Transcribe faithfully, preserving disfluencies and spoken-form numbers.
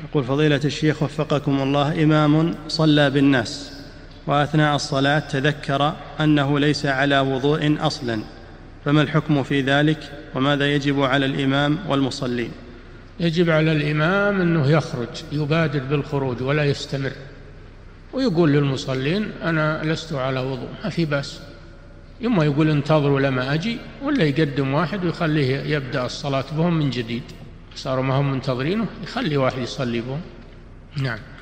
يقول فضيلة الشيخ وفقكم الله، إمام صلى بالناس وأثناء الصلاة تذكر أنه ليس على وضوء أصلا، فما الحكم في ذلك وماذا يجب على الإمام والمصلين؟ يجب على الإمام أنه يخرج، يبادر بالخروج ولا يستمر، ويقول للمصلين أنا لست على وضوء، ما في بأس. إما يقول انتظروا لما أجي، ولا يقدم واحد ويخليه يبدأ الصلاة بهم من جديد، صاروا ما هم منتظرينه يخلي واحد يصلي بهم. نعم.